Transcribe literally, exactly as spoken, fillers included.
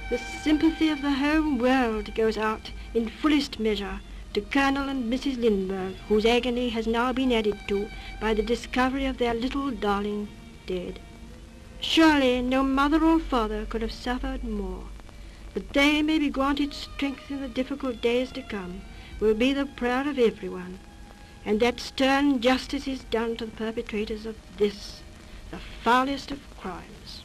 The sympathy of the whole world goes out in fullest measure to Colonel and Missus Lindbergh, whose agony has now been added to by the discovery of their little darling dead. Surely no mother or father could have suffered more. That they may be granted strength in the difficult days to come will be the prayer of everyone, and that stern justice is done to the perpetrators of this, the foulest of crimes.